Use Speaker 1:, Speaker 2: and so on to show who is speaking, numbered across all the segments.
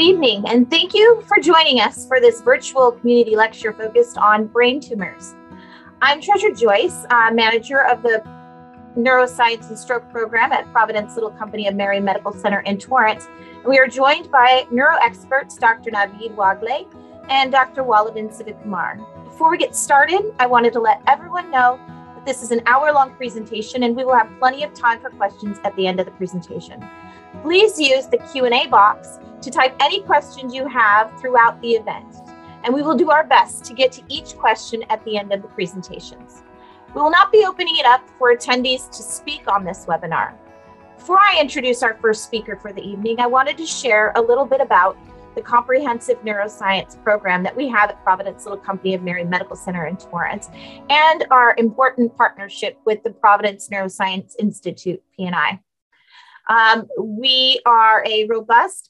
Speaker 1: Good evening, and thank you for joining us for this virtual community lecture focused on brain tumors. I'm Treasurer Joyce, manager of the Neuroscience and Stroke program at Providence Little Company of Mary Medical Center in Torrance. And we are joined by neuro experts, Dr. Naveed Wagle and Dr. Walavan Sivakumar. Before we get started, I wanted to let everyone know that this is an hour-long presentation and we will have plenty of time for questions at the end of the presentation. Please use the Q&A box to type any questions you have throughout the event, and we will do our best to get to each question at the end of the presentations. We will not be opening it up for attendees to speak on this webinar. Before I introduce our first speaker for the evening, I wanted to share a little bit about the comprehensive neuroscience program that we have at Providence Little Company of Mary Medical Center in Torrance, and our important partnership with the Providence Neuroscience Institute, PNI. We are a robust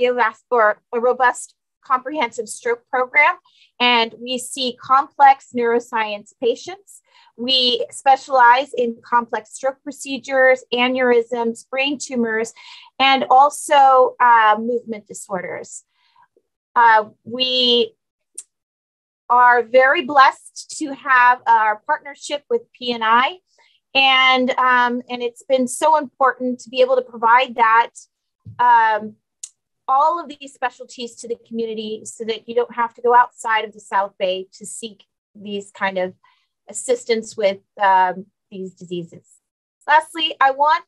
Speaker 1: comprehensive stroke program, and we see complex neuroscience patients. We specialize in complex stroke procedures, aneurysms, brain tumors, and also movement disorders. We are very blessed to have our partnership with PNI. And it's been so important to be able to provide that, all of these specialties to the community so that you don't have to go outside of the South Bay to seek these kind of assistance with these diseases. Lastly, I want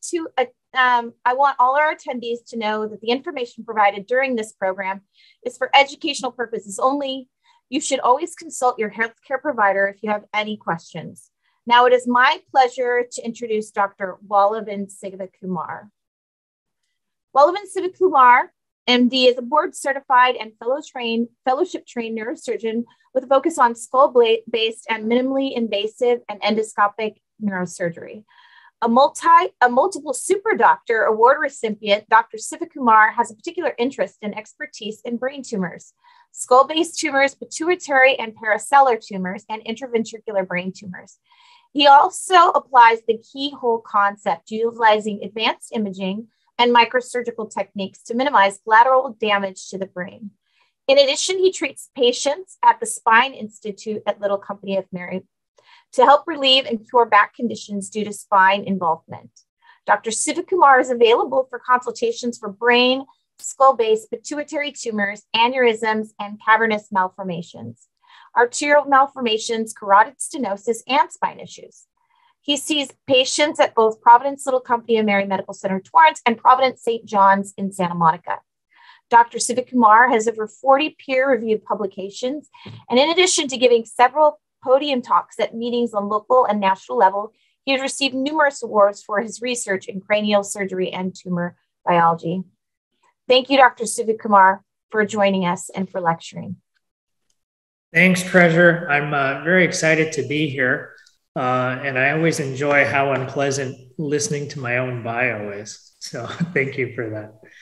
Speaker 1: all our attendees to know that the information provided during this program is for educational purposes only. You should always consult your healthcare provider if you have any questions. Now it is my pleasure to introduce Dr. Walavan Sivakumar. Walavan Sivakumar, MD, is a board-certified and fellowship-trained neurosurgeon with a focus on skull-based and minimally invasive and endoscopic neurosurgery. A multiple super doctor award recipient, Dr. Sivakumar has a particular interest and expertise in brain tumors, skull-based tumors, pituitary and paracellular tumors, and intraventricular brain tumors. He also applies the keyhole concept, utilizing advanced imaging and microsurgical techniques to minimize collateral damage to the brain. In addition, he treats patients at the Spine Institute at Little Company of Mary to help relieve and cure back conditions due to spine involvement. Dr. Sivakumar is available for consultations for brain, skull-based pituitary tumors, aneurysms, and cavernous malformations, arterial malformations, carotid stenosis, and spine issues. He sees patients at both Providence Little Company of Mary Medical Center Torrance and Providence St. John's in Santa Monica. Dr. Sivakumar has over 40 peer-reviewed publications, and in addition to giving several podium talks at meetings on local and national level, he has received numerous awards for his research in cranial surgery and tumor biology. Thank you, Dr. Sivakumar, for joining us and for lecturing.
Speaker 2: Thanks, Treasurer. I'm very excited to be here. And I always enjoy how unpleasant listening to my own bio is. So thank you for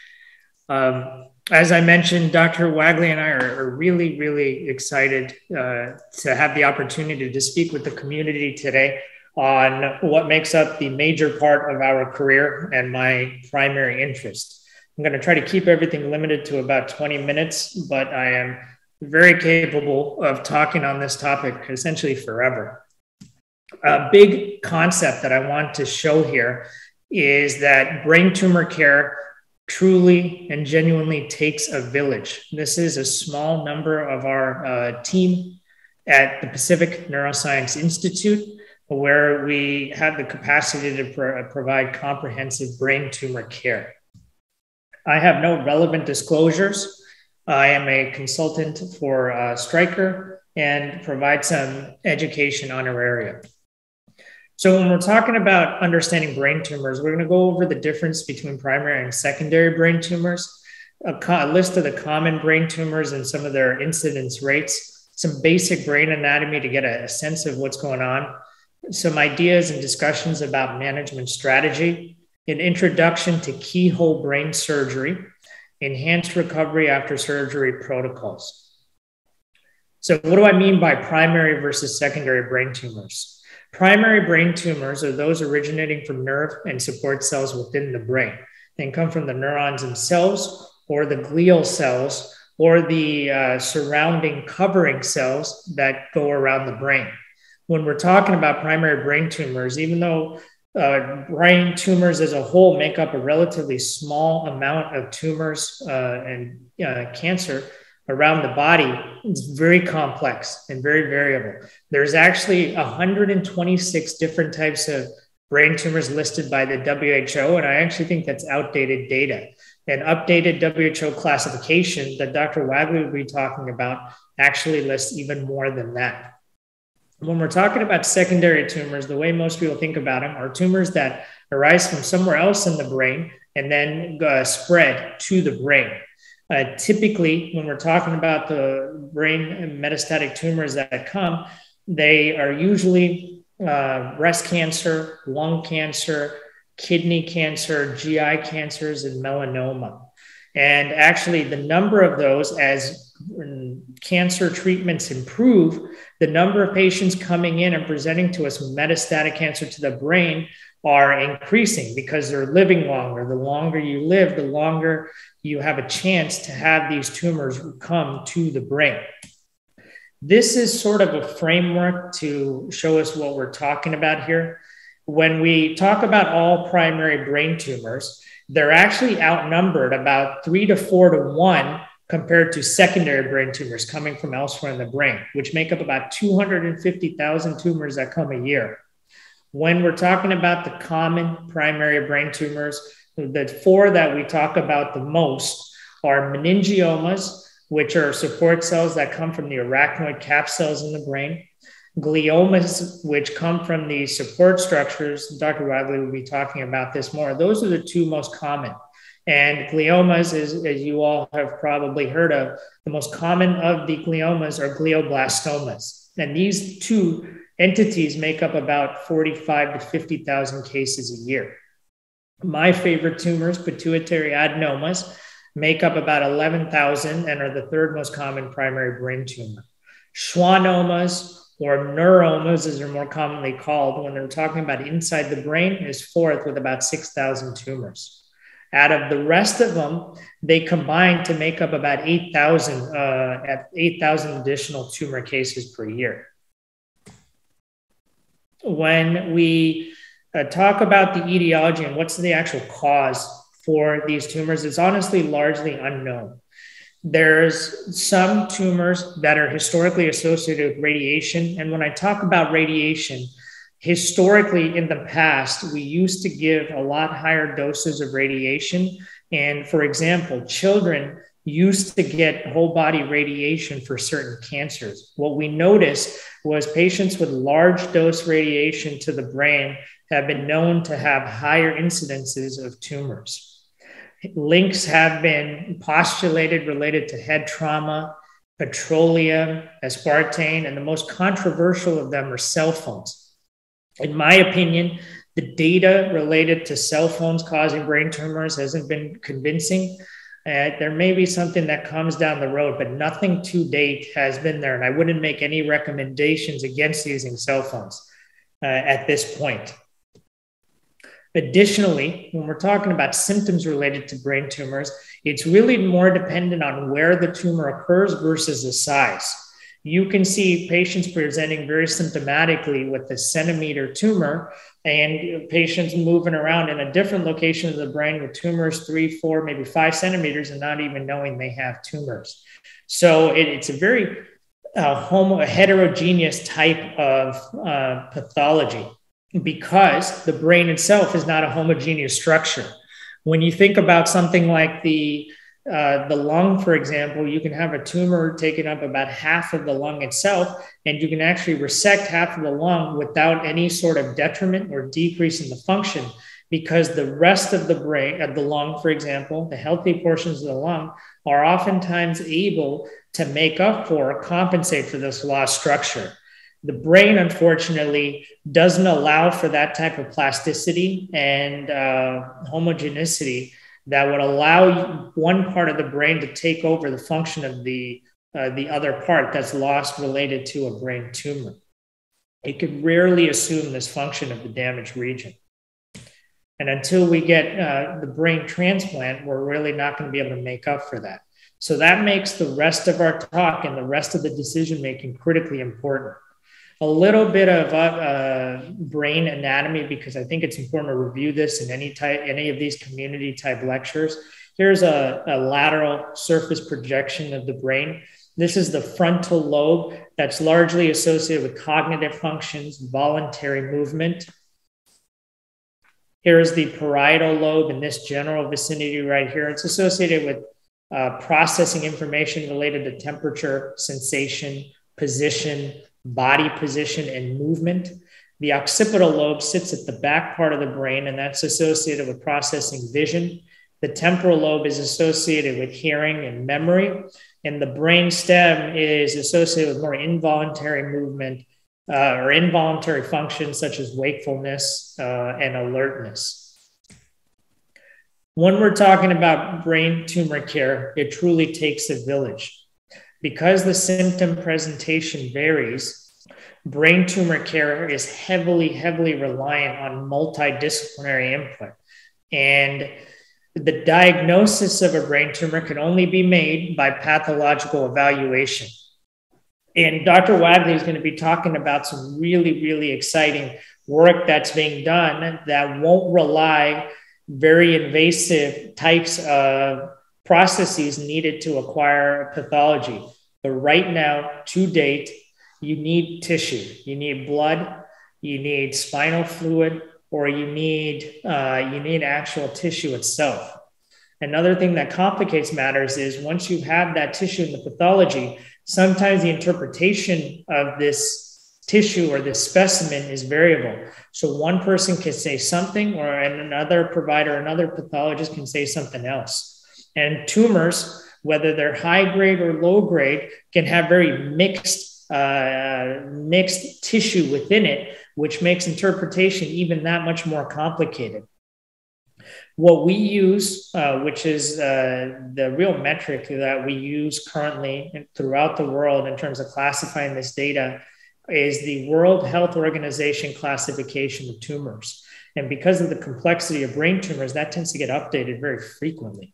Speaker 2: that. As I mentioned, Dr. Wagle and I are really, really excited to have the opportunity to speak with the community today on what makes up the major part of our career and my primary interest. I'm going to try to keep everything limited to about 20 minutes, but I am very capable of talking on this topic essentially forever. A big concept that I want to show here is that brain tumor care truly and genuinely takes a village. This is a small number of our team at the Pacific Neuroscience Institute, where we have the capacity to provide comprehensive brain tumor care. I have no relevant disclosures. I am a consultant for Stryker and provide some education honoraria. So when we're talking about understanding brain tumors, we're going to go over the difference between primary and secondary brain tumors, a list of the common brain tumors and some of their incidence rates, some basic brain anatomy to get a sense of what's going on, some ideas and discussions about management strategy, an introduction to keyhole brain surgery, enhanced recovery after surgery protocols. So what do I mean by primary versus secondary brain tumors? Primary brain tumors are those originating from nerve and support cells within the brain. They come from the neurons themselves or the glial cells or the surrounding covering cells that go around the brain. When we're talking about primary brain tumors, even though brain tumors as a whole make up a relatively small amount of tumors and cancer around the body, it's very complex and very variable. There's actually 126 different types of brain tumors listed by the WHO, and I actually think that's outdated data. An updated WHO classification that Dr. Wagle will be talking about actually lists even more than that. When we're talking about secondary tumors, the way most people think about them are tumors that arise from somewhere else in the brain and then spread to the brain. Typically, when we're talking about the brain metastatic tumors that come, they are usually breast cancer, lung cancer, kidney cancer, GI cancers, and melanoma. And actually, the number of those, as cancer treatments improve, the number of patients coming in and presenting to us with metastatic cancer to the brain are increasing because they're living longer. The longer you live, the longer you have a chance to have these tumors come to the brain. This is sort of a framework to show us what we're talking about here. When we talk about all primary brain tumors, they're actually outnumbered about 3 to 4 to 1 compared to secondary brain tumors coming from elsewhere in the brain, which make up about 250,000 tumors that come a year. When we're talking about the common primary brain tumors, the 4 that we talk about the most are meningiomas, which are support cells that come from the arachnoid cap cells in the brain. Gliomas, which come from the support structures. Dr. Wagle will be talking about this more. Those are the 2 most common. And gliomas, as you all have probably heard of, the most common of the gliomas are glioblastomas. And these 2 entities make up about 45 to 50,000 cases a year. My favorite tumors, pituitary adenomas, make up about 11,000 and are the 3rd most common primary brain tumor. Schwannomas, or neuromas, as they're more commonly called, when they're talking about inside the brain, is 4th with about 6,000 tumors. Out of the rest of them, they combine to make up about 8,000 additional tumor cases per year. When we talk about the etiology and what's the actual cause for these tumors, it's honestly largely unknown. There's some tumors that are historically associated with radiation. And when I talk about radiation, historically in the past, we used to give a lot higher doses of radiation. And for example, children used to get whole body radiation for certain cancers. What we noticed was patients with large dose radiation to the brain have been known to have higher incidences of tumors. Links have been postulated related to head trauma, petroleum, aspartame, and the most controversial of them are cell phones. In my opinion, the data related to cell phones causing brain tumors hasn't been convincing. There may be something that comes down the road, but nothing to date has been there. And I wouldn't make any recommendations against using cell phones at this point. Additionally, when we're talking about symptoms related to brain tumors, it's really more dependent on where the tumor occurs versus the size. You can see patients presenting very symptomatically with a centimeter tumor and patients moving around in a different location of the brain with tumors 3, 4, maybe 5 centimeters and not even knowing they have tumors. So it's a very heterogeneous type of pathology, because the brain itself is not a homogeneous structure. When you think about something like the lung, for example, you can have a tumor taking up about half of the lung itself, and you can actually resect half of the lung without any sort of detriment or decrease in the function, because the rest of the brain, of the lung, for example, the healthy portions of the lung are oftentimes able to make up for or compensate for this lost structure. The brain, unfortunately, doesn't allow for that type of plasticity and homogeneity that would allow one part of the brain to take over the function of the other part that's lost related to a brain tumor. It could rarely assume this function of the damaged region. And until we get the brain transplant, we're really not going to be able to make up for that. So that makes the rest of our talk and the rest of the decision-making critically important. A little bit of brain anatomy, because I think it's important to review this in any of these community type lectures. Here's a lateral surface projection of the brain. This is the frontal lobe that's largely associated with cognitive functions, voluntary movement. Here's the parietal lobe in this general vicinity right here. It's associated with processing information related to temperature, sensation, position, body position, and movement. The occipital lobe sits at the back part of the brain, and that's associated with processing vision. The temporal lobe is associated with hearing and memory, and the brain stem is associated with more involuntary movement or involuntary functions such as wakefulness and alertness. When we're talking about brain tumor care, it truly takes a village. Because the symptom presentation varies, brain tumor care is heavily reliant on multidisciplinary input. And the diagnosis of a brain tumor can only be made by pathological evaluation. And Dr. Wagle is going to be talking about some really exciting work that's being done that won't rely very invasive types of processes needed to acquire pathology. But right now, to date, you need tissue. You need blood, you need spinal fluid, or you need actual tissue itself. Another thing that complicates matters is once you have that tissue in the pathology, sometimes the interpretation of this tissue or this specimen is variable. So one person can say something, or another provider, another pathologist can say something else. And tumors, whether they're high grade or low grade, can have very mixed tissue within it, which makes interpretation even that much more complicated. What we use, which is the real metric that we use currently throughout the world in terms of classifying this data, is the World Health Organization classification of tumors. And because of the complexity of brain tumors, that tends to get updated very frequently.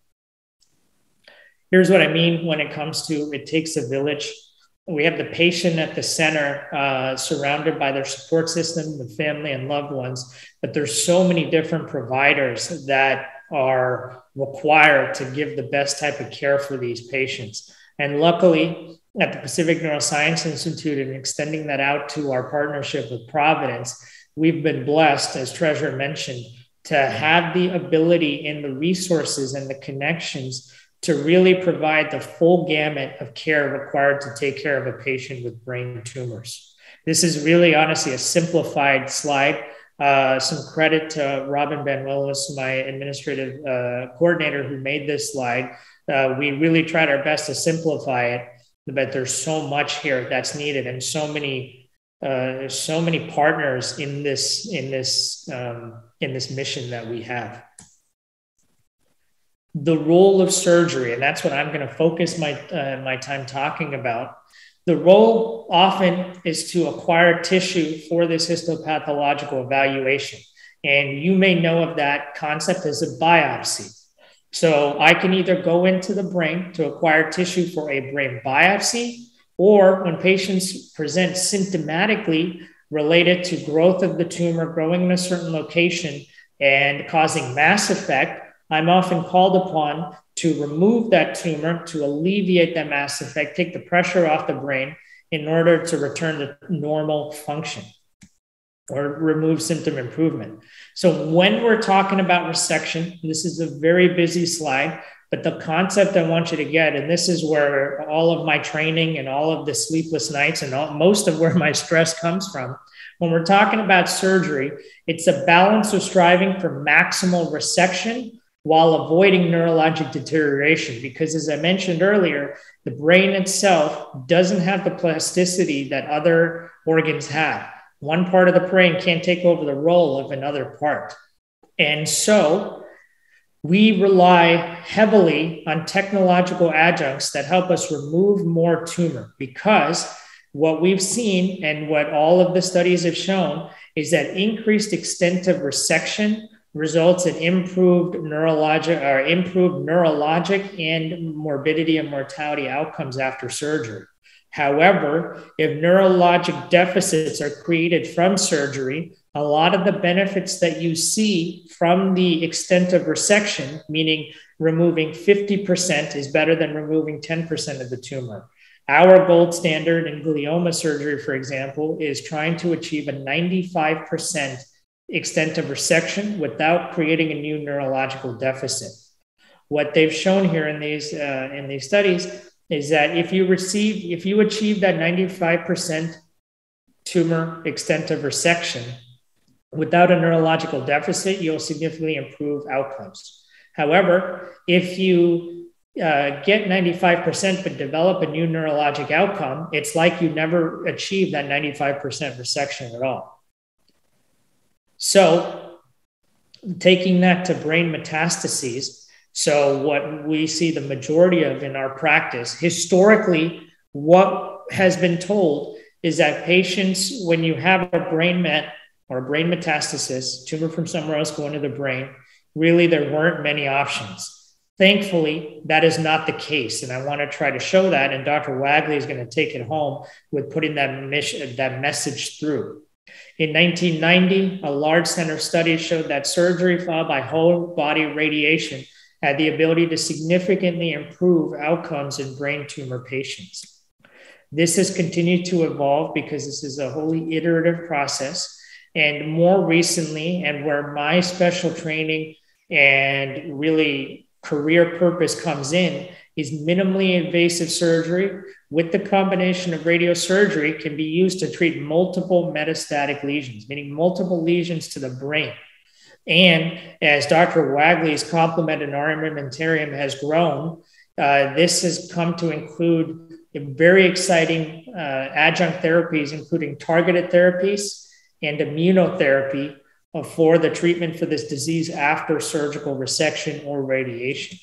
Speaker 2: Here's what I mean when it comes to it takes a village. We have the patient at the center, surrounded by their support system, the family and loved ones, but there's so many different providers that are required to give the best type of care for these patients. And luckily, at the Pacific Neuroscience Institute, and extending that out to our partnership with Providence, we've been blessed, as Treasurer mentioned, to have the ability and the resources and the connections to really provide the full gamut of care required to take care of a patient with brain tumors. This is really honestly a simplified slide. Some credit to Robin Van Willis, my administrative coordinator, who made this slide. We really tried our best to simplify it, but there's so much here that's needed, and so many partners in this mission that we have. The role of surgery, and that's what I'm going to focus my time talking about. The role often is to acquire tissue for this histopathological evaluation. And you may know of that concept as a biopsy. So I can either go into the brain to acquire tissue for a brain biopsy, or when patients present symptomatically related to growth of the tumor growing in a certain location and causing mass effect, I'm often called upon to remove that tumor, to alleviate that mass effect, take the pressure off the brain in order to return to normal function or remove symptom improvement. So when we're talking about resection, this is a very busy slide, but the concept I want you to get, and this is where all of my training and all of the sleepless nights and most of where my stress comes from. When we're talking about surgery, it's a balance of striving for maximal resection while avoiding neurologic deterioration. Because as I mentioned earlier, the brain itself doesn't have the plasticity that other organs have. One part of the brain can't take over the role of another part. And so we rely heavily on technological adjuncts that help us remove more tumor, because what we've seen and what all of the studies have shown is that increased extent of resection results in improved neurologic and morbidity and mortality outcomes after surgery. However, if neurologic deficits are created from surgery, a lot of the benefits that you see from the extent of resection, meaning removing 50%, is better than removing 10% of the tumor. Our gold standard in glioma surgery, for example, is trying to achieve a 95% extent of resection without creating a new neurological deficit. What they've shown here in these studies is that if you achieve that 95% tumor extent of resection without a neurological deficit, you'll significantly improve outcomes. However, if you get 95% but develop a new neurologic outcome, it's like you never achieved that 95% resection at all. So taking that to brain metastases, so what we see the majority of in our practice, historically, what has been told is that patients, when you have a brain met or a brain metastasis, tumor from somewhere else going to the brain, really there weren't many options. Thankfully, that is not the case. And I want to try to show that. And Dr. Wagle is going to take it home with putting that message through. In 1990, a large center study showed that surgery followed by whole body radiation had the ability to significantly improve outcomes in brain tumor patients. This has continued to evolve because this is a wholly iterative process. And more recently, and where my special training and really career purpose comes in, is minimally invasive surgery with the combination of radiosurgery can be used to treat multiple metastatic lesions, meaning multiple lesions to the brain. And as Dr. Wagle's complement in our armamentarium has grown, this has come to include very exciting adjunct therapies, including targeted therapies and immunotherapy for the treatment for this disease after surgical resection or radiation.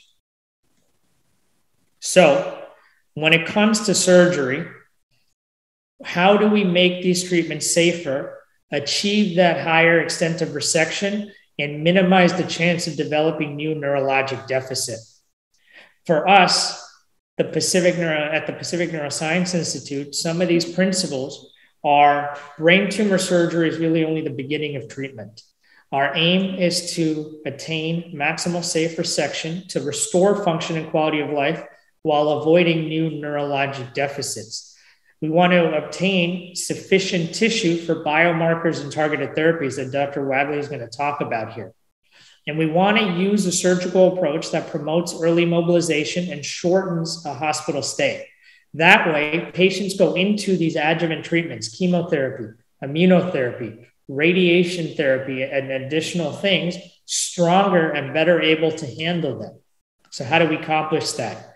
Speaker 2: So when it comes to surgery, how do we make these treatments safer, achieve that higher extent of resection, and minimize the chance of developing new neurologic deficit? For us, at the Pacific Neuroscience Institute, some of these principles are brain tumor surgery is really only the beginning of treatment. Our aim is to attain maximal safe resection to restore function and quality of life while avoiding new neurologic deficits. We want to obtain sufficient tissue for biomarkers and targeted therapies that Dr. Wagle is going to talk about here. And we want to use a surgical approach that promotes early mobilization and shortens a hospital stay. That way, patients go into these adjuvant treatments, chemotherapy, immunotherapy, radiation therapy, and additional things, stronger and better able to handle them. So how do we accomplish that?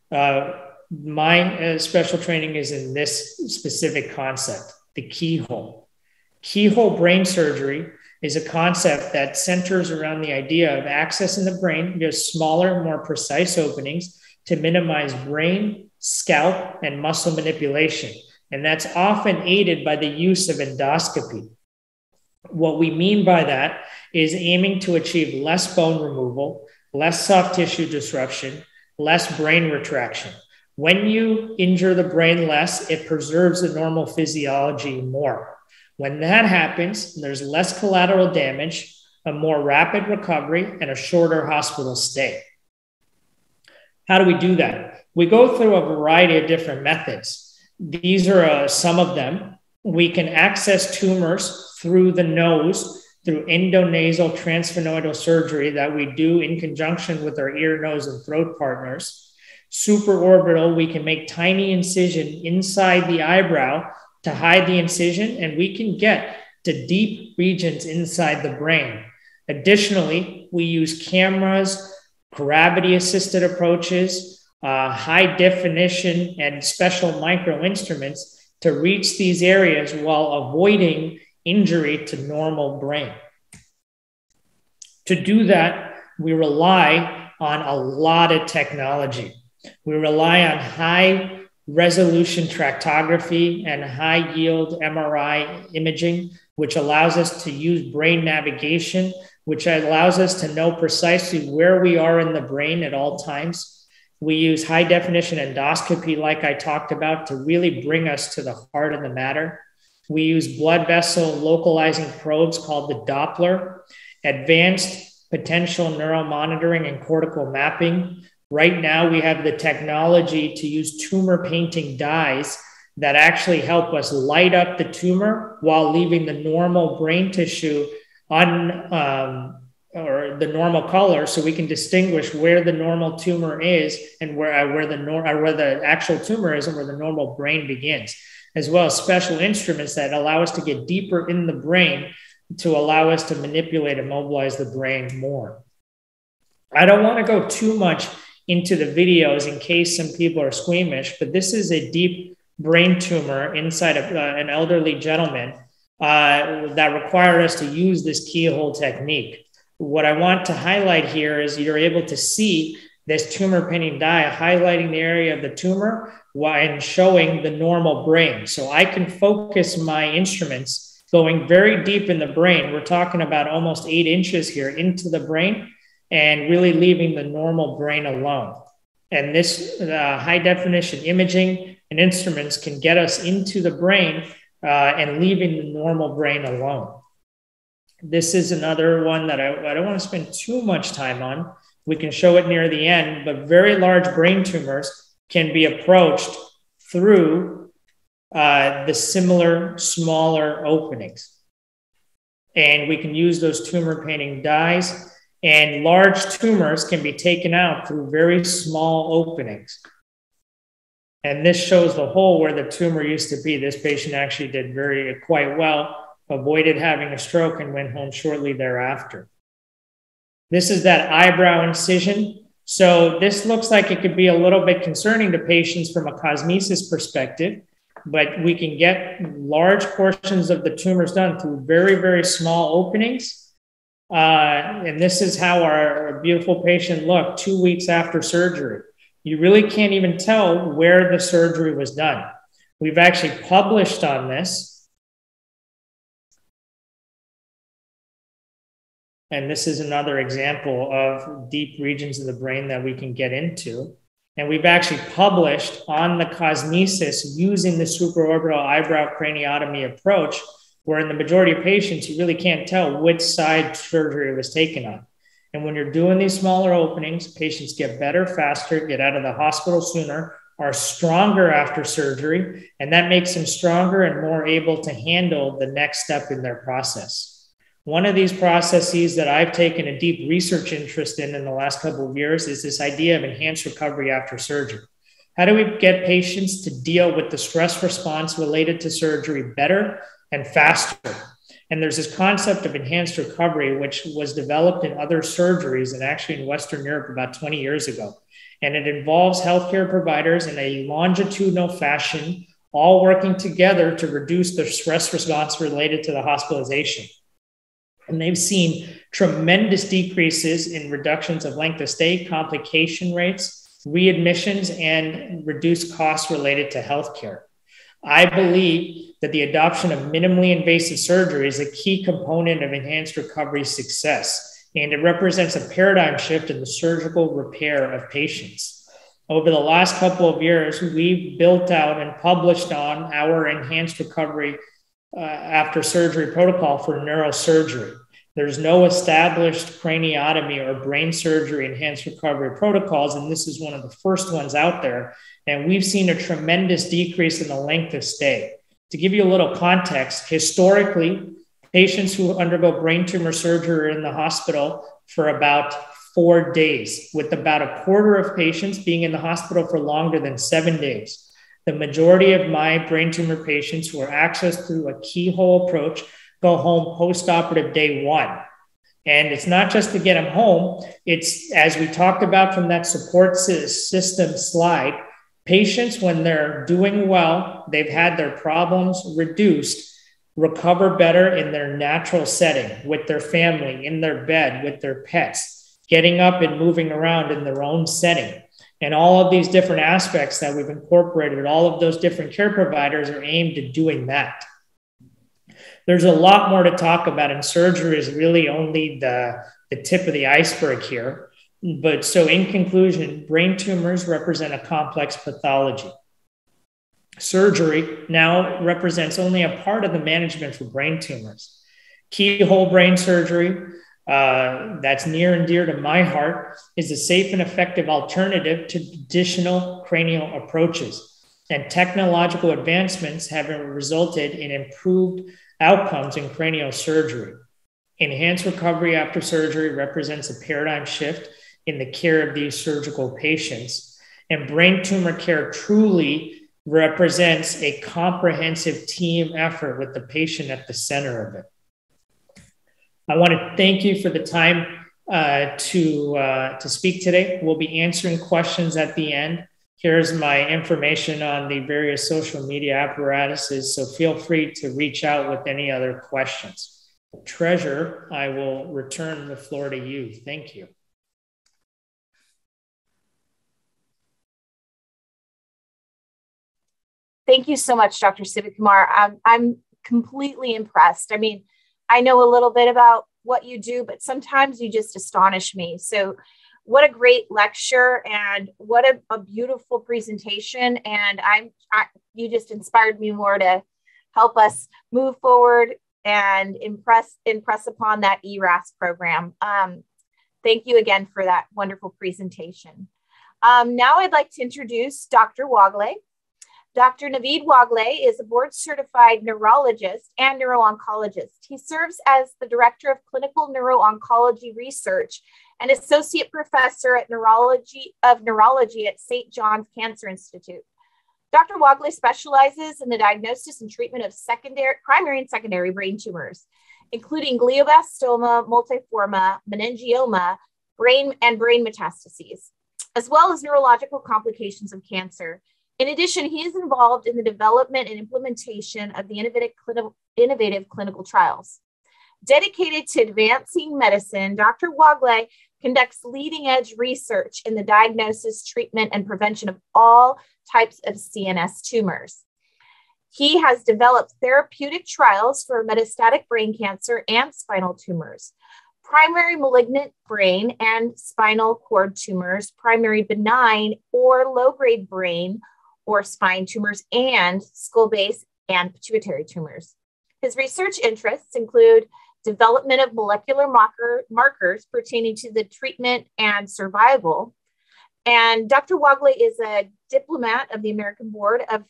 Speaker 2: My special training is in this specific concept, the keyhole. Keyhole brain surgery is a concept that centers around the idea of accessing the brain via smaller, more precise openings to minimize brain, scalp, and muscle manipulation. And that's often aided by the use of endoscopy. What we mean by that is aiming to achieve less bone removal, less soft tissue disruption, less brain retraction. When you injure the brain less, it preserves the normal physiology more. When that happens, there's less collateral damage, a more rapid recovery, and a shorter hospital stay. How do we do that? We go through a variety of different methods. These are some of them. We can access tumors through the nose, through endonasal transsphenoidal surgery that we do in conjunction with our ear, nose, and throat partners. Supraorbital, we can make tiny incision inside the eyebrow to hide the incision, and we can get to deep regions inside the brain. Additionally, we use cameras, gravity-assisted approaches, high definition, and special micro instruments to reach these areas while avoiding injury to normal brain. To do that, we rely on a lot of technology. We rely on high resolution tractography and high yield MRI imaging, which allows us to use brain navigation which allows us to know precisely where we are in the brain at all times. We use high definition endoscopy, like I talked about, to really bring us to the heart of the matter. We use blood vessel localizing probes called the Doppler, advanced potential neuromonitoring and cortical mapping. Right now, we have the technology to use tumor painting dyes that actually help us light up the tumor while leaving the normal brain tissue or the normal color, so we can distinguish where the normal tumor is and where the actual tumor is and where the normal brain begins, as well as special instruments that allow us to get deeper in the brain to allow us to manipulate and mobilize the brain more. I don't want to go too much into the videos in case some people are squeamish, but this is a deep brain tumor inside of an elderly gentleman that required us to use this keyhole technique. What I want to highlight here is you're able to see this tumor painting dye highlighting the area of the tumor and showing the normal brain. So I can focus my instruments going very deep in the brain. We're talking about almost 8 inches here into the brain and really leaving the normal brain alone. And this high definition imaging and instruments can get us into the brain and leaving the normal brain alone. This is another one that I don't want to spend too much time on. We can show it near the end, but very large brain tumors can be approached through the similar smaller openings. And we can use those tumor painting dyes, and large tumors can be taken out through very small openings. And this shows the hole where the tumor used to be. This patient actually did quite well, avoided having a stroke, and went home shortly thereafter. This is that eyebrow incision. So this looks like it could be a little bit concerning to patients from a cosmesis perspective, but we can get large portions of the tumors done through very, very small openings. And this is how our beautiful patient looked 2 weeks after surgery. You really can't even tell where the surgery was done. We've actually published on this. And this is another example of deep regions of the brain that we can get into. And we've actually published on the cosmesis using the supraorbital eyebrow craniotomy approach, where in the majority of patients, you really can't tell which side surgery was taken on. And when you're doing these smaller openings, patients get better faster, get out of the hospital sooner, are stronger after surgery, and that makes them stronger and more able to handle the next step in their process. One of these processes that I've taken a deep research interest in the last couple of years is this idea of enhanced recovery after surgery. How do we get patients to deal with the stress response related to surgery better and faster? And there's this concept of enhanced recovery, which was developed in other surgeries and actually in Western Europe about 20 years ago. And it involves healthcare providers in a longitudinal fashion, all working together to reduce the stress response related to the hospitalization. And they've seen tremendous decreases in reductions of length of stay, complication rates, readmissions, and reduced costs related to healthcare. I believe that the adoption of minimally invasive surgery is a key component of enhanced recovery success, and it represents a paradigm shift in the surgical repair of patients. Over the last couple of years, we've built out and published on our enhanced recovery after surgery protocol for neurosurgery. There's no established craniotomy or brain surgery enhanced recovery protocols, and this is one of the first ones out there. And we've seen a tremendous decrease in the length of stay. To give you a little context, historically, patients who undergo brain tumor surgery are in the hospital for about 4 days, with about a quarter of patients being in the hospital for longer than 7 days. The majority of my brain tumor patients who are accessed through a keyhole approach go home post-operative day 1. And it's not just to get them home. It's, as we talked about from that support system slide, patients, when they're doing well, they've had their problems reduced, recover better in their natural setting, with their family, in their bed, with their pets, getting up and moving around in their own setting. And all of these different aspects that we've incorporated, all of those different care providers are aimed at doing that. There's a lot more to talk about, and surgery is really only the tip of the iceberg here. But so in conclusion, brain tumors represent a complex pathology. Surgery now represents only a part of the management for brain tumors. Keyhole brain surgery, that's near and dear to my heart, is a safe and effective alternative to traditional cranial approaches. And technological advancements have resulted in improved outcomes in cranial surgery. Enhanced recovery after surgery represents a paradigm shift in the care of these surgical patients. And brain tumor care truly represents a comprehensive team effort with the patient at the center of it. I want to thank you for the time to speak today. We'll be answering questions at the end. Here's my information on the various social media apparatuses, so feel free to reach out with any other questions. Treasurer, I will return the floor to you. Thank you.
Speaker 1: Thank you so much, Dr. Sivakumar. I'm completely impressed. I mean, I know a little bit about what you do, but sometimes you just astonish me. So what a great lecture and what a beautiful presentation. And you just inspired me more to help us move forward and impress upon that ERAS program. Thank you again for that wonderful presentation. Now I'd like to introduce Dr. Wagle. Dr. Naveed Wagle is a board-certified neurologist and neuro-oncologist. He serves as the Director of Clinical Neuro-Oncology Research and Associate Professor at Neurology at St. John's Cancer Institute. Dr. Wagle specializes in the diagnosis and treatment of primary and secondary brain tumors, including glioblastoma, multiforme, meningioma, brain metastases, as well as neurological complications of cancer. In addition, he is involved in the development and implementation of the innovative clinical trials. Dedicated to advancing medicine, Dr. Wagle conducts leading-edge research in the diagnosis, treatment, and prevention of all types of CNS tumors. He has developed therapeutic trials for metastatic brain cancer and spinal tumors, primary malignant brain and spinal cord tumors, primary benign or low-grade brain or spine tumors, and skull base and pituitary tumors. His research interests include development of molecular markers pertaining to the treatment and survival. And Dr. Wagle is a diplomat of the American Board of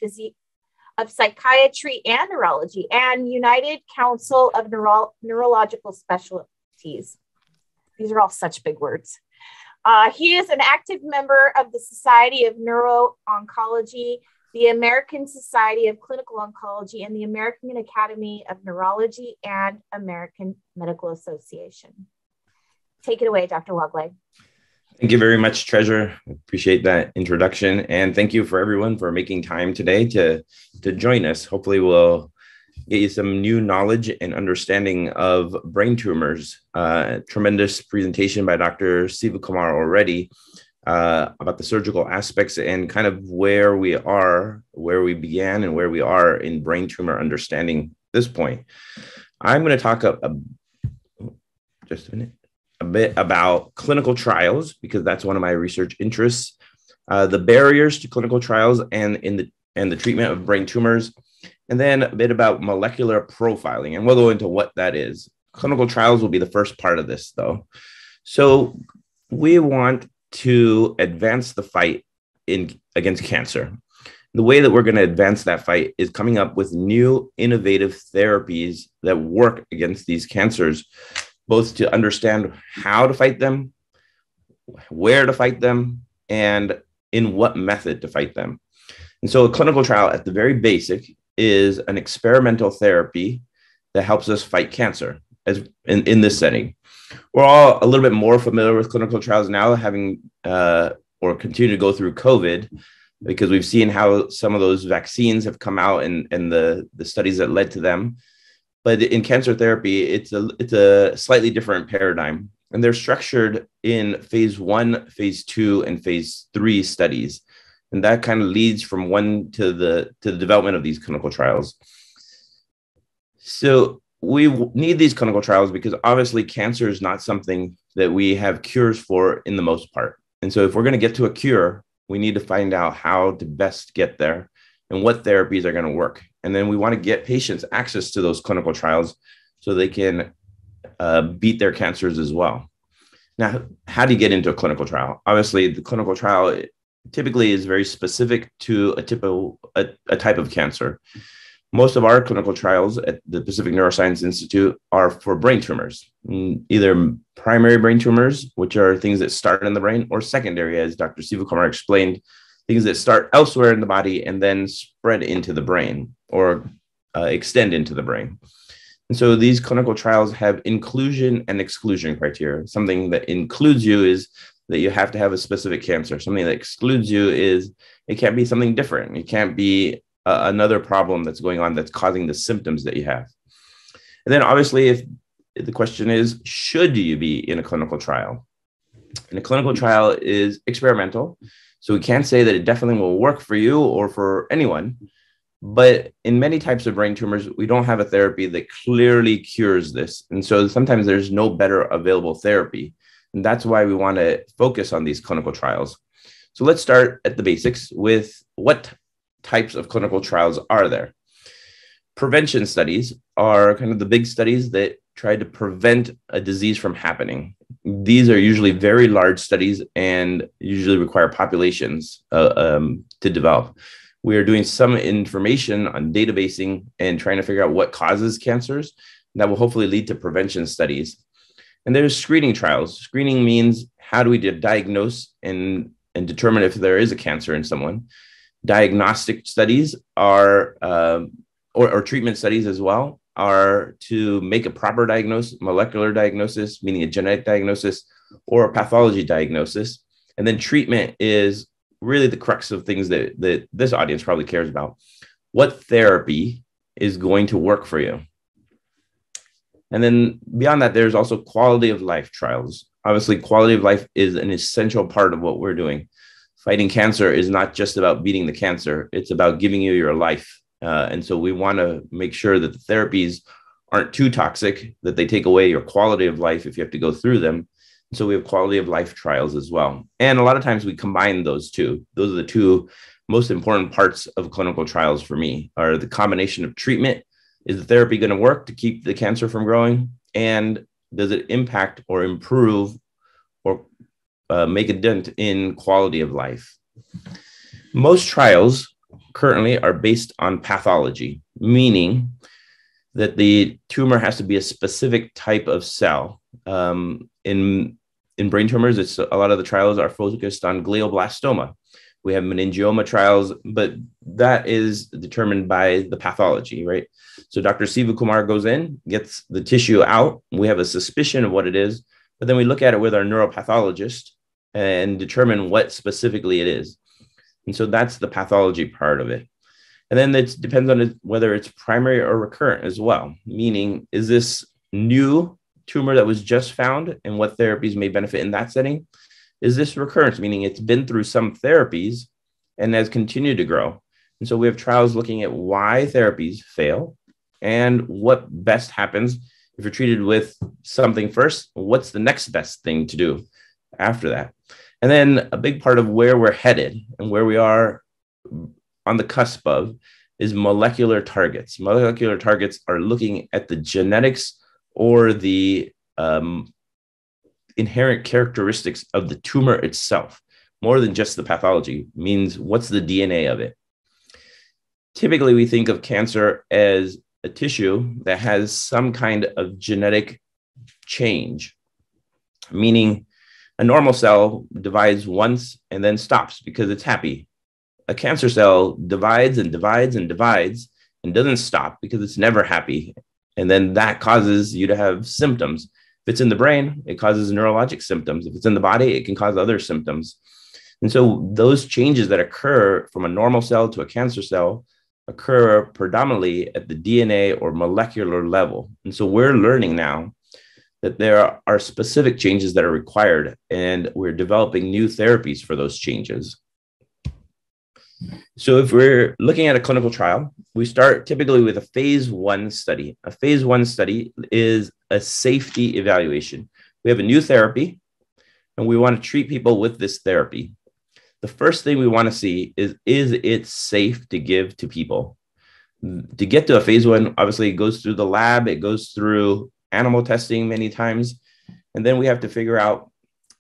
Speaker 1: Psychiatry and Neurology and United Council of Neurological Specialties. These are all such big words. He is an active member of the Society of Neuro-Oncology, the American Society of Clinical Oncology, and the American Academy of Neurology and American Medical Association. Take it away, Dr. Wagle.
Speaker 3: Thank you very much, Treasurer. Appreciate that introduction. And thank you for everyone for making time today to join us. Hopefully we'll get you some new knowledge and understanding of brain tumors. Tremendous presentation by Dr. Sivakumar already about the surgical aspects and kind of where we are, where we began and where we are in brain tumor understanding at this point. I'm going to talk a bit about clinical trials, because that's one of my research interests, the barriers to clinical trials and the treatment of brain tumors, and then a bit about molecular profiling, and we'll go into what that is. Clinical trials will be the first part of this, though. So we want to advance the fight against cancer. The way that we're going to advance that fight is coming up with new innovative therapies that work against these cancers, both to understand how to fight them, where to fight them, and in what method to fight them. And so a clinical trial at the very basic is an experimental therapy that helps us fight cancer as in this setting. We're all a little bit more familiar with clinical trials now, having or continue to go through COVID, because we've seen how some of those vaccines have come out and the studies that led to them. But in cancer therapy, it's a slightly different paradigm, and they're structured in phase 1, phase 2, and phase 3 studies. And that kind of leads from one to the development of these clinical trials. So need these clinical trials because obviously cancer is not something that we have cures for in the most part. And so if we're going to get to a cure, we need to find out how to best get there and what therapies are going to work. And then we want to get patients access to those clinical trials so they can beat their cancers as well. Now, how do you get into a clinical trial? Obviously, the clinical trial typically is very specific to a type of cancer. Most of our clinical trials at the Pacific Neuroscience Institute are for brain tumors, either primary brain tumors, which are things that start in the brain, or secondary, as Dr. Sivakumar explained, things that start elsewhere in the body and then spread into the brain or extend into the brain. And so these clinical trials have inclusion and exclusion criteria. Something that includes you is that you have to have a specific cancer. Something that excludes you is it can't be something different. It can't be another problem that's going on that's causing the symptoms that you have. And then obviously, if the question is, should you be in a clinical trial? And a clinical trial is experimental. So we can't say that it definitely will work for you or for anyone. But in many types of brain tumors, we don't have a therapy that clearly cures this. And so sometimes there's no better available therapy. And that's why we want to focus on these clinical trials. So let's start at the basics with what types of clinical trials are there. Prevention studies are kind of the big studies that try to prevent a disease from happening. These are usually very large studies and usually require populations to develop. We are doing some information on databasing and trying to figure out what causes cancers. That will hopefully lead to prevention studies. And there's screening trials. Screening means how do we diagnose and determine if there is a cancer in someone. Diagnostic studies are, or treatment studies as well, are to make a proper diagnosis, molecular diagnosis, meaning a genetic diagnosis, or a pathology diagnosis. And then treatment is really the crux of things that this audience probably cares about. What therapy is going to work for you? And then beyond that, there's also quality of life trials. Obviously, quality of life is an essential part of what we're doing. Fighting cancer is not just about beating the cancer. It's about giving you your life. And so we want to make sure that the therapies aren't too toxic, that they take away your quality of life if you have to go through them. So we have quality of life trials as well. And a lot of times we combine those two. Those are the two most important parts of clinical trials for me, are the combination of treatment. Is the therapy going to work to keep the cancer from growing? And does it impact or improve or make a dent in quality of life? Most trials currently are based on pathology, meaning that the tumor has to be a specific type of cell. In brain tumors, it's a lot of the trials are focused on glioblastoma. We have meningioma trials, but that is determined by the pathology, right? So Dr. Sivakumar goes in, gets the tissue out. We have a suspicion of what it is, but then we look at it with our neuropathologist and determine what specifically it is. And so that's the pathology part of it. And then it depends on whether it's primary or recurrent as well, meaning is this new tumor that was just found and what therapies may benefit in that setting? Is this recurrence, meaning it's been through some therapies and has continued to grow? And so we have trials looking at why therapies fail and what best happens if you're treated with something first. What's the next best thing to do after that? And then a big part of where we're headed and where we are on the cusp of is molecular targets. Molecular targets are looking at the genetics or the inherent characteristics of the tumor itself, more than just the pathology, means what's the DNA of it. Typically, we think of cancer as a tissue that has some kind of genetic change, meaning a normal cell divides once and then stops because it's happy. A cancer cell divides and divides and divides and doesn't stop because it's never happy. And then that causes you to have symptoms. If it's in the brain, it causes neurologic symptoms. If it's in the body, it can cause other symptoms. And so those changes that occur from a normal cell to a cancer cell occur predominantly at the DNA or molecular level. And so we're learning now that there are specific changes that are required, and we're developing new therapies for those changes. So if we're looking at a clinical trial, we start typically with a phase 1 study. A phase 1 study is a safety evaluation. We have a new therapy, and we want to treat people with this therapy. The first thing we want to see is it safe to give to people? To get to a phase 1, obviously, it goes through the lab, it goes through animal testing many times, and then we have to figure out,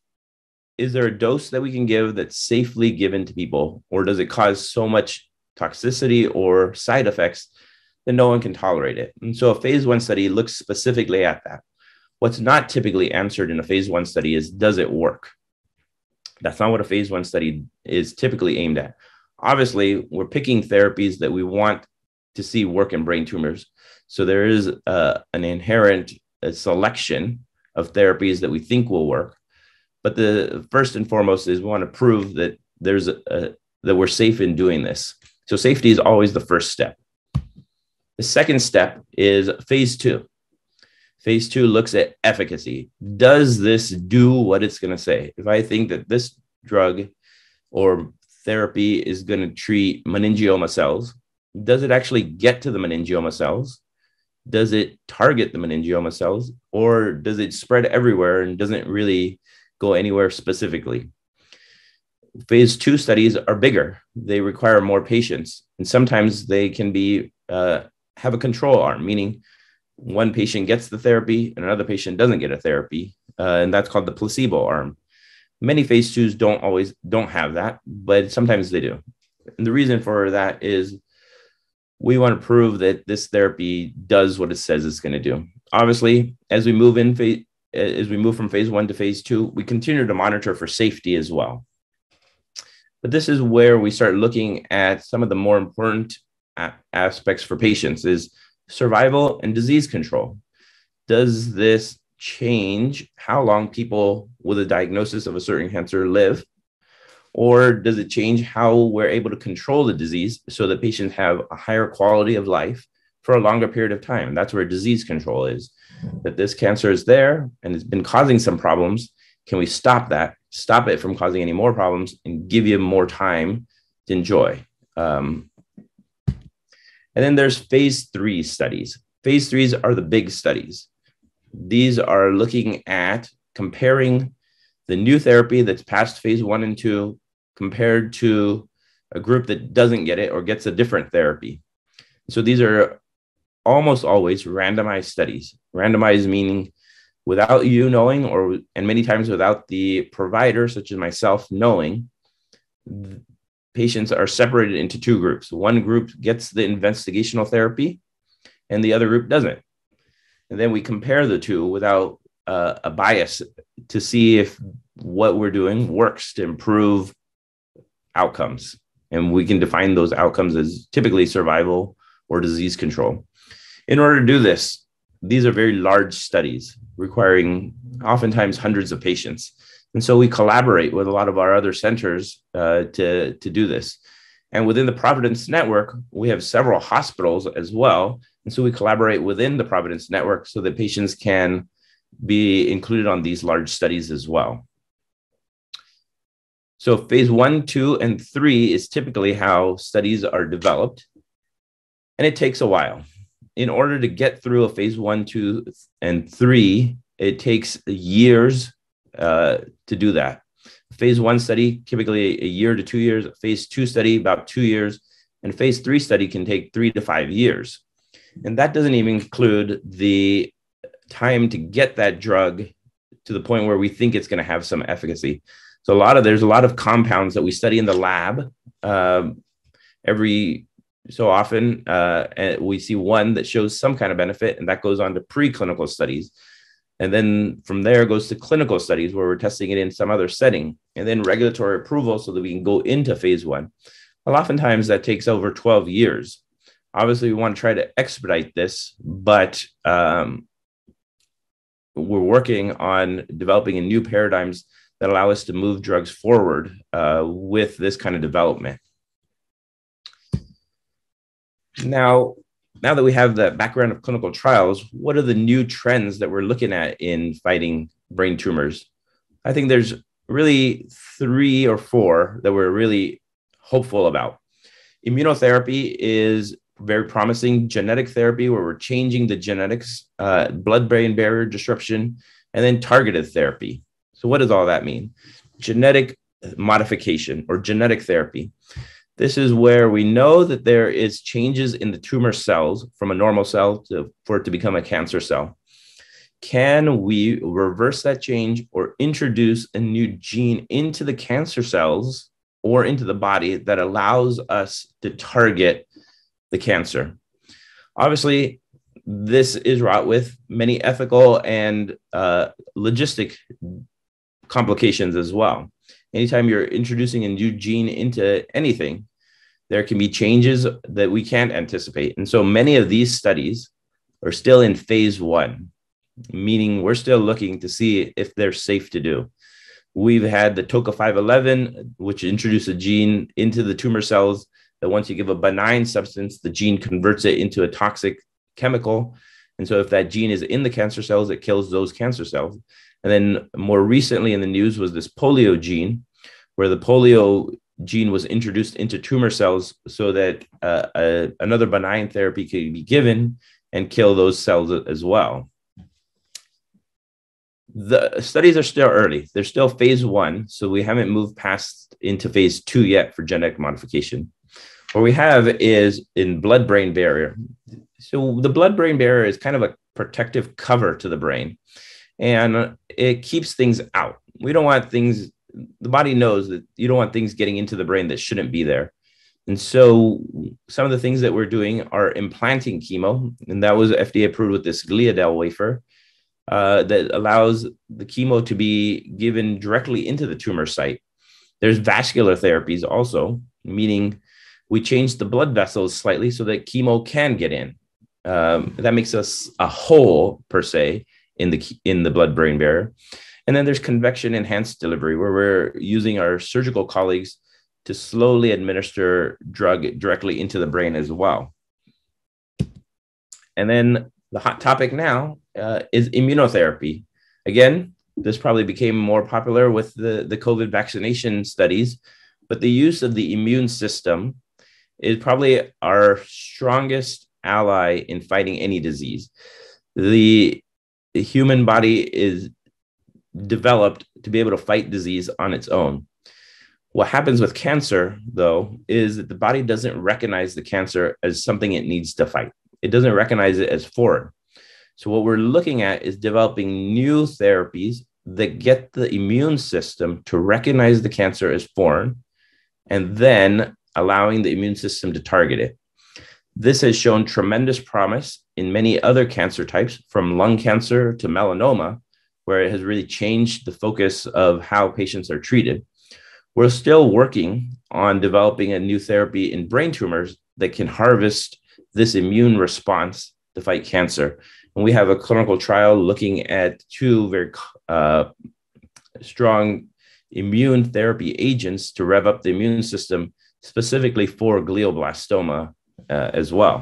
Speaker 3: is there a dose that we can give that's safely given to people, or does it cause so much toxicity or side effects that no one can tolerate it? And so a phase 1 study looks specifically at that. What's not typically answered in a phase 1 study is, does it work? That's not what a phase 1 study is typically aimed at. Obviously, we're picking therapies that we want to see work in brain tumors. So there is an inherent selection of therapies that we think will work. But the first and foremost is we want to prove that that we're safe in doing this. So safety is always the first step. The second step is phase 2. Phase 2 looks at efficacy. Does this do what it's going to say? If I think that this drug or therapy is going to treat meningioma cells, does it actually get to the meningioma cells? Does it target the meningioma cells? Or does it spread everywhere and doesn't really go anywhere specifically? Phase 2 studies are bigger. They require more patients. And sometimes they can be have a control arm, meaning one patient gets the therapy and another patient doesn't get a therapy. And that's called the placebo arm. Many phase 2s don't have that, but sometimes they do. And the reason for that is we want to prove that this therapy does what it says it's going to do. Obviously, as we move from phase 1 to phase 2, we continue to monitor for safety as well. But this is where we start looking at some of the more important aspects for patients is survival and disease control. Does this change how long people with a diagnosis of a certain cancer live? Or does it change how we're able to control the disease so that patients have a higher quality of life for a longer period of time? That's where disease control is, that this cancer is there and it's been causing some problems. Can we stop that, stop it from causing any more problems and give you more time to enjoy? And then there's phase 3 studies. Phase 3s are the big studies. These are looking at comparing the new therapy that's past phase 1 and 2 compared to a group that doesn't get it or gets a different therapy. So these are almost always randomized studies. Randomized meaning without you knowing, and many times without the provider, such as myself, knowing. Patients are separated into 2 groups. One group gets the investigational therapy and the other group doesn't. And then we compare the 2 without a bias to see if what we're doing works to improve outcomes. And we can define those outcomes as typically survival or disease control. In order to do this, these are very large studies requiring oftentimes hundreds of patients. And so we collaborate with a lot of our other centers to do this. And within the Providence network, we have several hospitals as well. And so we collaborate within the Providence network so that patients can be included on these large studies as well. So phase 1, 2, and 3 is typically how studies are developed. And it takes a while. In order to get through a phase 1, 2, and 3, it takes years to do that. Phase 1 study, typically a year to 2 years. Phase 2 study, about 2 years. And phase 3 study can take 3 to 5 years. And that doesn't even include the time to get that drug to the point where we think it's going to have some efficacy. So there's a lot of compounds that we study in the lab every so often, and we see one that shows some kind of benefit, and that goes on to preclinical studies. And then from there goes to clinical studies where we're testing it in some other setting, and then regulatory approval so that we can go into phase 1. Well, oftentimes that takes over 12 years. Obviously, we want to try to expedite this, but we're working on developing new paradigms that allow us to move drugs forward with this kind of development. Now that we have the background of clinical trials, what are the new trends that we're looking at in fighting brain tumors? I think there's really 3 or 4 that we're really hopeful about. Immunotherapy is very promising genetic therapy where we're changing the genetics, blood-brain barrier disruption, and then targeted therapy. So what does all that mean? Genetic modification or genetic therapy. This is where we know that there is changes in the tumor cells from a normal cell for it to become a cancer cell. Can we reverse that change or introduce a new gene into the cancer cells or into the body that allows us to target the cancer? Obviously, this is wrought with many ethical and logistic complications as well. Anytime you're introducing a new gene into anything, there can be changes that we can't anticipate. And so many of these studies are still in phase 1, meaning we're still looking to see if they're safe to do. We've had the TOCA 511, which introduced a gene into the tumor cells that once you give a benign substance, the gene converts it into a toxic chemical. And so if that gene is in the cancer cells, it kills those cancer cells. And then more recently in the news was this polio gene, where the polio gene was introduced into tumor cells so that another benign therapy could be given and kill those cells as well. The studies are still early. They're still phase 1, so we haven't moved past into phase 2 yet for genetic modification. What we have is in blood-brain barrier. So the blood-brain barrier is kind of a protective cover to the brain, and it keeps things out. We don't want things, the body knows that you don't want things getting into the brain that shouldn't be there. And so some of the things that we're doing are implanting chemo, and that was FDA approved with this Gliadel wafer that allows the chemo to be given directly into the tumor site. There's vascular therapies also, meaning we change the blood vessels slightly so that chemo can get in. That makes us a hole per se in the blood-brain barrier. And then there's convection enhanced delivery, where we're using our surgical colleagues to slowly administer drug directly into the brain as well. And then the hot topic now is immunotherapy. Again, this probably became more popular with the COVID vaccination studies, but the use of the immune system is probably our strongest ally in fighting any disease. The human body is developed to be able to fight disease on its own. What happens with cancer, though, is that the body doesn't recognize the cancer as something it needs to fight. It doesn't recognize it as foreign. So what we're looking at is developing new therapies that get the immune system to recognize the cancer as foreign and then allowing the immune system to target it. This has shown tremendous promise in many other cancer types, from lung cancer to melanoma, where it has really changed the focus of how patients are treated. We're still working on developing a new therapy in brain tumors that can harvest this immune response to fight cancer. And we have a clinical trial looking at 2 very strong immune therapy agents to rev up the immune system, specifically for glioblastoma as well.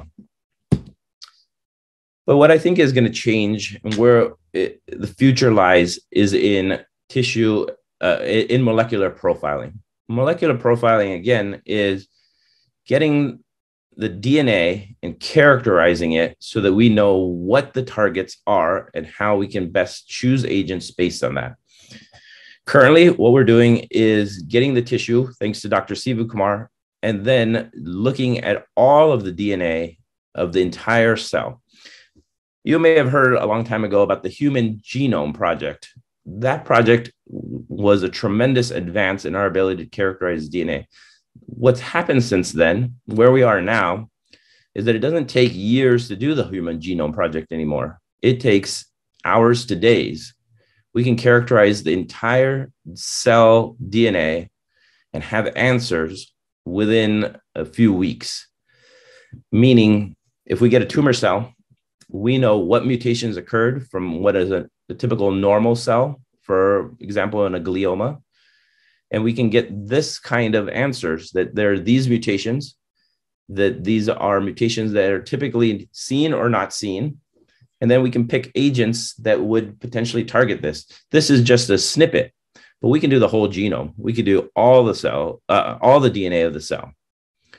Speaker 3: But what I think is going to change and where the future lies is in tissue, in molecular profiling. Molecular profiling, again, is getting the DNA and characterizing it so that we know what the targets are and how we can best choose agents based on that. Currently, what we're doing is getting the tissue, thanks to Dr. Sivakumar, and then looking at all of the DNA of the entire cell. You may have heard a long time ago about the Human Genome Project. That project was a tremendous advance in our ability to characterize DNA. What's happened since then, where we are now, is that it doesn't take years to do the Human Genome Project anymore. It takes hours to days. We can characterize the entire cell DNA and have answers within a few weeks. Meaning, if we get a tumor cell, we know what mutations occurred from what is a typical normal cell, for example, in a glioma. And we can get this kind of answers, that there are these mutations, that these are mutations that are typically seen or not seen. And then we can pick agents that would potentially target this. This is just a snippet, but we can do the whole genome. We could do all the cell, all the DNA of the cell.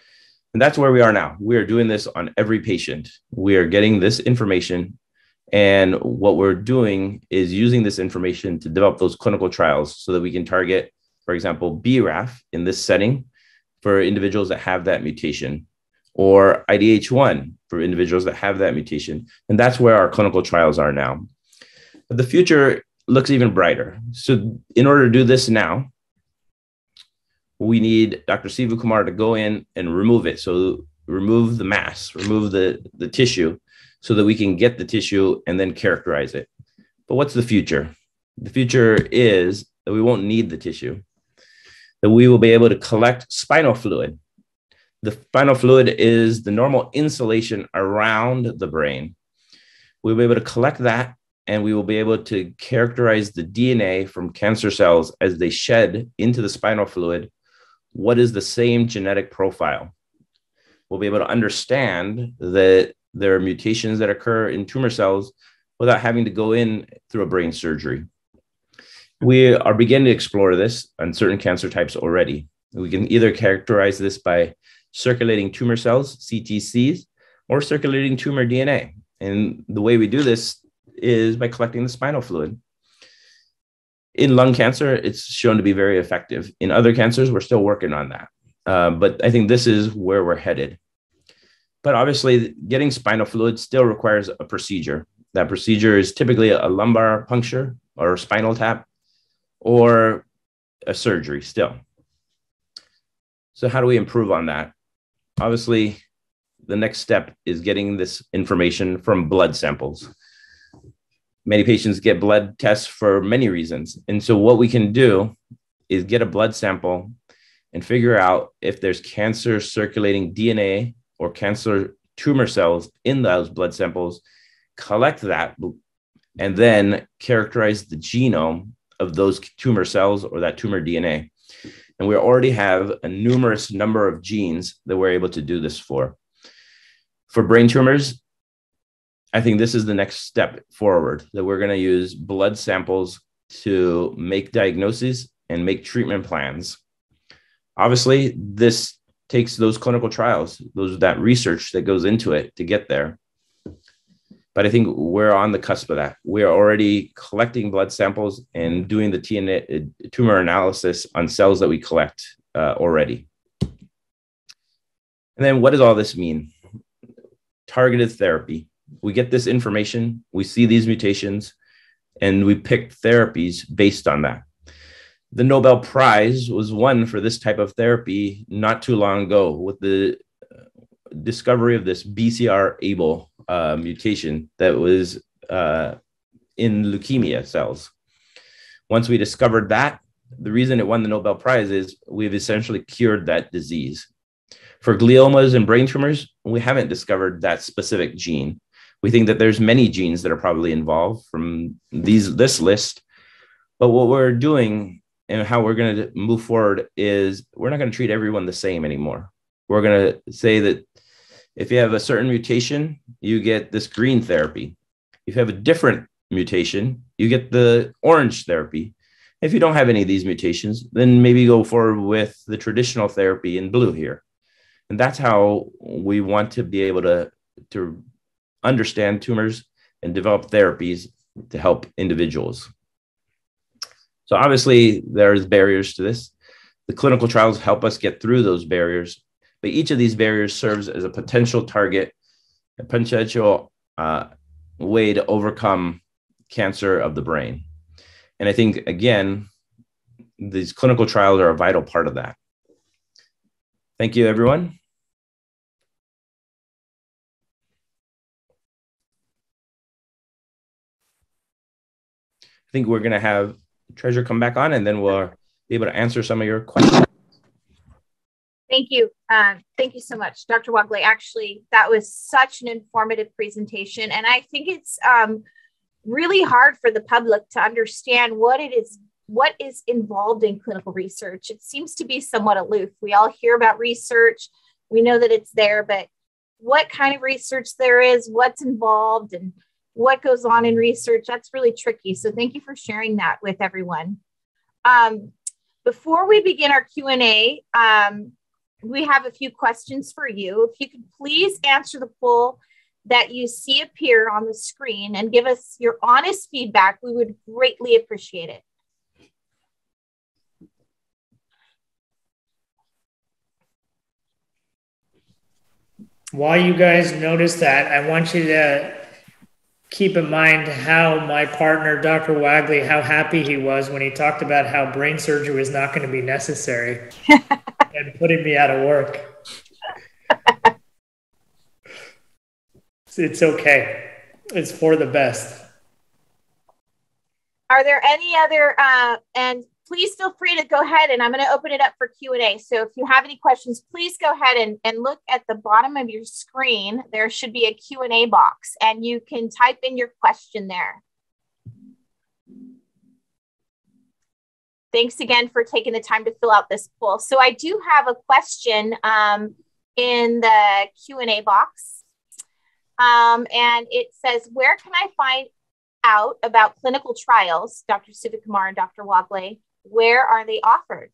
Speaker 3: And that's where we are now. We are doing this on every patient. We are getting this information. And what we're doing is using this information to develop those clinical trials so that we can target, for example, BRAF in this setting for individuals that have that mutation, or IDH1 for individuals that have that mutation. And that's where our clinical trials are now. But the future looks even brighter. So in order to do this now, we need Dr. Sivakumar to go in and remove it. So remove the mass, remove the tissue so that we can get the tissue and then characterize it. But what's the future? The future is that we won't need the tissue, that we will be able to collect spinal fluid. The spinal fluid is the normal insulation around the brain. We'll be able to collect that, and we will be able to characterize the DNA from cancer cells as they shed into the spinal fluid. What is the same genetic profile? We'll be able to understand that there are mutations that occur in tumor cells without having to go in through a brain surgery. We are beginning to explore this on certain cancer types already. We can either characterize this by circulating tumor cells, CTCs, or circulating tumor DNA. And the way we do this is by collecting the spinal fluid. In lung cancer, it's shown to be very effective. In other cancers, we're still working on that. But I think this is where we're headed. But obviously, getting spinal fluid still requires a procedure. That procedure is typically a lumbar puncture or a spinal tap or a surgery still. So how do we improve on that? Obviously, the next step is getting this information from blood samples. Many patients get blood tests for many reasons. And so what we can do is get a blood sample and figure out if there's cancer circulating DNA or cancer tumor cells in those blood samples, collect that, and then characterize the genome of those tumor cells or that tumor DNA. And we already have a numerous number of genes that we're able to do this for. For brain tumors, I think this is the next step forward, that we're going to use blood samples to make diagnoses and make treatment plans. Obviously, this takes those clinical trials, that research that goes into it to get there. But I think we're on the cusp of that. We are already collecting blood samples and doing the tumor analysis on cells that we collect already. And then what does all this mean? Targeted therapy. We get this information, we see these mutations, and we pick therapies based on that. The Nobel Prize was won for this type of therapy not too long ago with the discovery of this BCR-ABL mutation that was in leukemia cells. Once we discovered that, the reason it won the Nobel Prize is we've essentially cured that disease. For gliomas and brain tumors, we haven't discovered that specific gene. We think that there's many genes that are probably involved from this list. But what we're doing and how we're going to move forward is we're not going to treat everyone the same anymore. We're going to say that if you have a certain mutation, you get this green therapy. If you have a different mutation, you get the orange therapy. If you don't have any of these mutations, then maybe go forward with the traditional therapy in blue here. And that's how we want to be able to understand tumors and develop therapies to help individuals. So obviously, there's barriers to this. The clinical trials help us get through those barriers, but each of these barriers serves as a potential target, a potential way to overcome cancer of the brain. And I think, again, these clinical trials are a vital part of that. Thank you, everyone. I think we're going to have Treasure come back on, and then we'll be able to answer some of your questions.
Speaker 1: Thank you. Thank you so much, Dr. Wagle. Actually, that was such an informative presentation. And I think it's really hard for the public to understand what is involved in clinical research. It seems to be somewhat aloof. We all hear about research. We know that it's there, but what kind of research there is, what's involved, and what goes on in research, that's really tricky. So thank you for sharing that with everyone. Before we begin our Q&A, we have a few questions for you. If you could please answer the poll that you see appear on the screen and give us your honest feedback, we would greatly appreciate it.
Speaker 2: While you guys notice that, I want you to keep in mind how my partner, Dr. Wagle, how happy he was when he talked about how brain surgery was not going to be necessary and putting me out of work. It's okay. It's for the best.
Speaker 1: Are there any other, and please feel free to go ahead, and I'm going to open it up for Q&A. So if you have any questions, please go ahead and look at the bottom of your screen. There should be a Q&A box, and you can type in your question there. Thanks again for taking the time to fill out this poll. So I do have a question in the Q&A box. And it says, where can I find out about clinical trials, Dr. Sivakumar and Dr. Wagle? Where are they offered?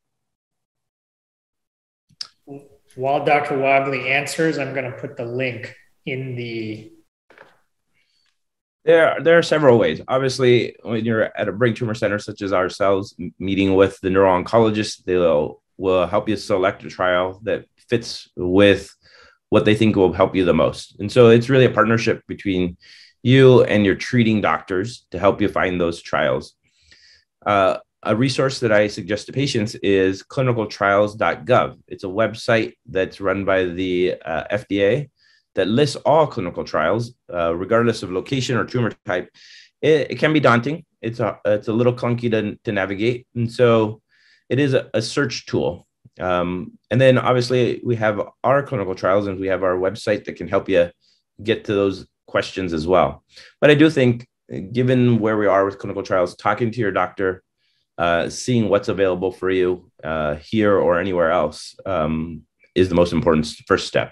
Speaker 2: While Dr. Wagle answers, I'm going to put the link in the...
Speaker 3: There are several ways. Obviously, when you're at a brain tumor center such as ourselves, meeting with the Neuro-Oncologist, will help you select a trial that fits with what they think will help you the most. And so it's really a partnership between you and your treating doctors to help you find those trials. A resource that I suggest to patients is clinicaltrials.gov. It's a website that's run by the FDA that lists all clinical trials, regardless of location or tumor type. It can be daunting. It's a little clunky to navigate. And so it is a search tool. And then obviously we have our clinical trials and we have our website that can help you get to those questions as well. But I do think, given where we are with clinical trials, talking to your doctor, seeing what's available for you here or anywhere else is the most important first step.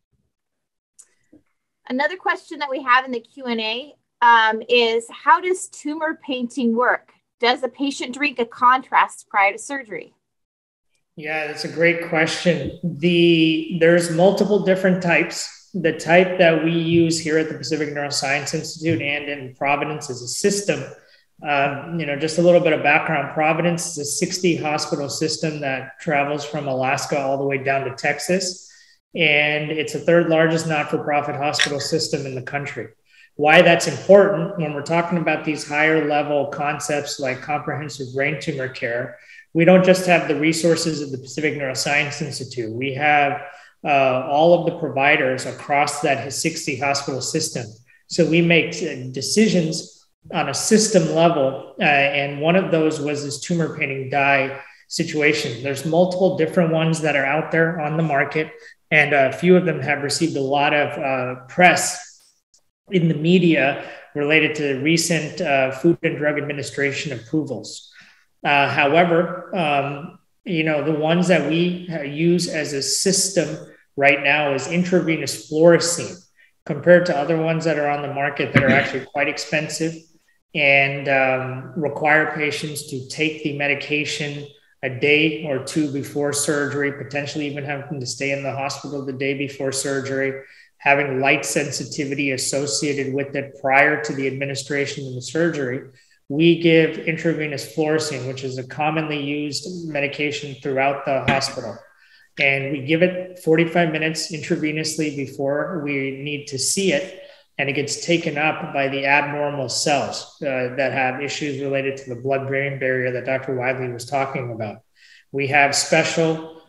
Speaker 1: Another question that we have in the Q&A is, how does tumor painting work? Does a patient drink a contrast prior to surgery?
Speaker 2: Yeah, that's a great question. There's multiple different types. The type that we use here at the Pacific Neuroscience Institute and in Providence is a system. Just a little bit of background. Providence is a 60-hospital system that travels from Alaska all the way down to Texas. And it's the third largest not-for-profit hospital system in the country. Why that's important when we're talking about these higher level concepts like comprehensive brain tumor care, we don't just have the resources of the Pacific Neuroscience Institute. We have all of the providers across that 60 hospital system. So we make decisions on a system level. And one of those was this tumor painting dye situation. There's multiple different ones that are out there on the market. And a few of them have received a lot of press in the media related to recent Food and Drug Administration approvals. However, the ones that we use as a system right now is intravenous fluorescein, compared to other ones that are on the market that are actually quite expensive and require patients to take the medication a day or two before surgery, potentially even having to stay in the hospital the day before surgery, having light sensitivity associated with it prior to the administration of the surgery. We give intravenous fluorescein, which is a commonly used medication throughout the hospital. And we give it 45 minutes intravenously before we need to see it. And it gets taken up by the abnormal cells that have issues related to the blood-brain barrier that Dr. Wagle was talking about. We have special,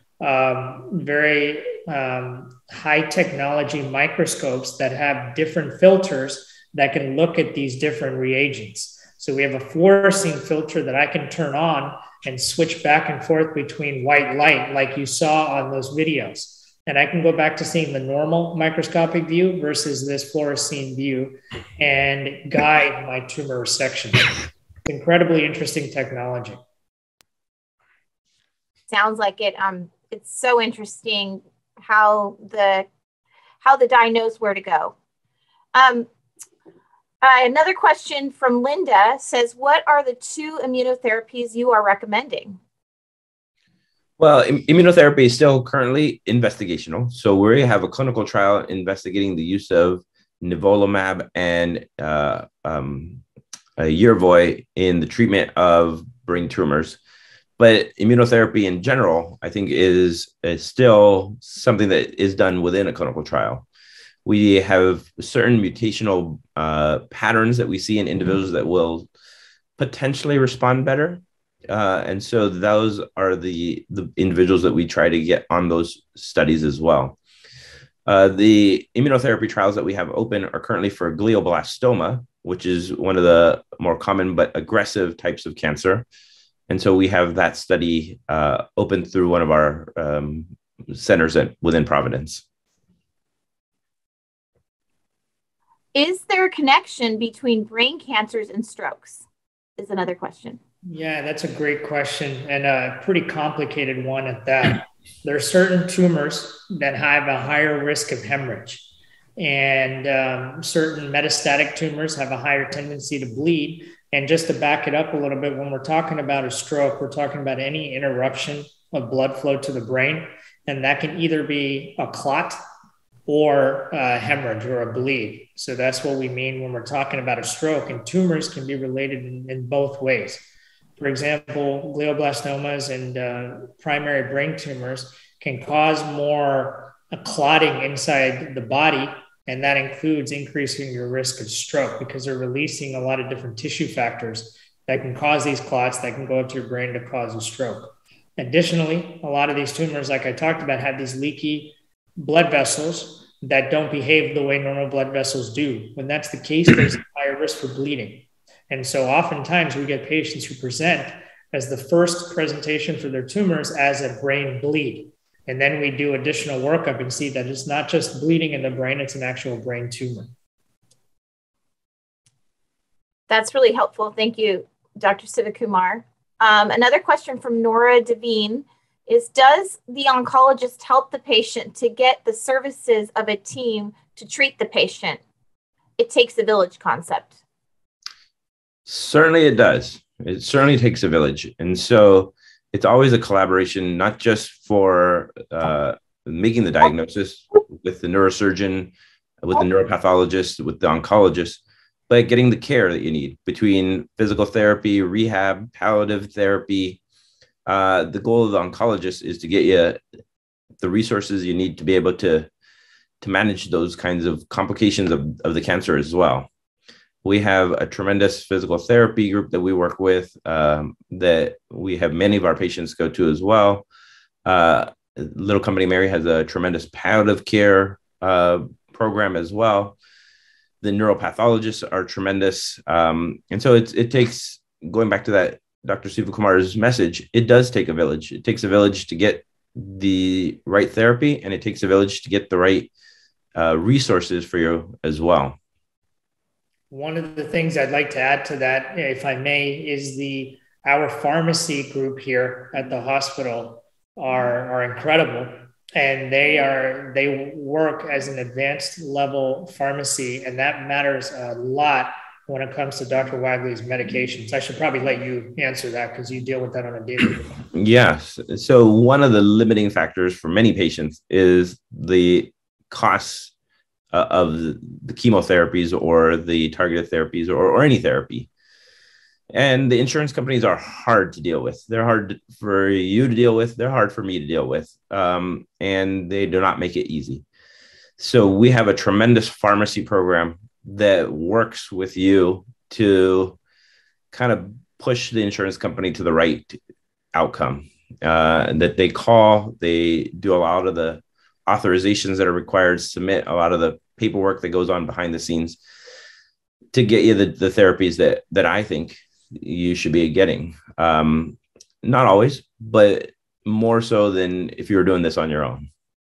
Speaker 2: very high technology microscopes that have different filters that can look at these different reagents. So we have a fluorescein filter that I can turn on and switch back and forth between white light like you saw on those videos. And I can go back to seeing the normal microscopic view versus this fluorescein view and guide my tumor resection. It's incredibly interesting technology.
Speaker 1: Sounds like it. It's so interesting how the dye knows where to go. Another question from Linda says, what are the 2 immunotherapies you are recommending?
Speaker 3: Well, immunotherapy is still currently investigational. So we have a clinical trial investigating the use of nivolumab and Yervoy in the treatment of brain tumors. But immunotherapy in general, I think, is still something that is done within a clinical trial. We have certain mutational patterns that we see in individuals that will potentially respond better. And so those are the individuals that we try to get on those studies as well. The immunotherapy trials that we have open are currently for glioblastoma, which is one of the more common but aggressive types of cancer. And so we have that study open through one of our centers within Providence.
Speaker 1: Is there a connection between brain cancers and strokes? Is another question.
Speaker 2: Yeah, that's a great question, and a pretty complicated one at that. There are certain tumors that have a higher risk of hemorrhage, and certain metastatic tumors have a higher tendency to bleed. And just to back it up a little bit, when we're talking about a stroke, we're talking about any interruption of blood flow to the brain, and that can either be a clot or a hemorrhage or a bleed. So that's what we mean when we're talking about a stroke, and tumors can be related in both ways. For example, glioblastomas and primary brain tumors can cause more clotting inside the body, and that includes increasing your risk of stroke because they're releasing a lot of different tissue factors that can cause these clots that can go up to your brain to cause a stroke. Additionally, a lot of these tumors, like I talked about, have these leaky blood vessels that don't behave the way normal blood vessels do. When that's the case, there's a higher risk for bleeding. And so oftentimes we get patients who present as the first presentation for their tumors as a brain bleed. And then we do additional workup and see that it's not just bleeding in the brain, it's an actual brain tumor.
Speaker 1: That's really helpful. Thank you, Dr. Sivakumar. Another question from Nora Devine is, does the oncologist help the patient to get the services of a team to treat the patient? It takes a village concept.
Speaker 3: Certainly it does. It certainly takes a village. And so it's always a collaboration, not just for making the diagnosis with the neurosurgeon, with the neuropathologist, with the oncologist, but getting the care that you need between physical therapy, rehab, palliative therapy. The goal of the oncologist is to get you the resources you need to be able to manage those kinds of complications of the cancer as well. We have a tremendous physical therapy group that we work with that we have many of our patients go to as well. Little Company Mary has a tremendous palliative care program as well. The neuropathologists are tremendous. And so it takes, going back to that Dr. Sivakumar's message, it does take a village. It takes a village to get the right therapy, and it takes a village to get the right resources for you as well.
Speaker 2: One of the things I'd like to add to that, if I may, is our pharmacy group here at the hospital are incredible, and they work as an advanced level pharmacy, and that matters a lot when it comes to Dr. Wagle's medications. I should probably let you answer that because you deal with that on a daily basis.
Speaker 3: Yes. So one of the limiting factors for many patients is the costs of the chemotherapies or the targeted therapies or any therapy. And the insurance companies are hard to deal with. They're hard for you to deal with. They're hard for me to deal with. And they do not make it easy. So we have a tremendous pharmacy program that works with you to kind of push the insurance company to the right outcome. That they call, they do a lot of the authorizations that are required, submit a lot of the paperwork that goes on behind the scenes to get you the therapies that I think you should be getting. Not always, but more so than if you were doing this on your own.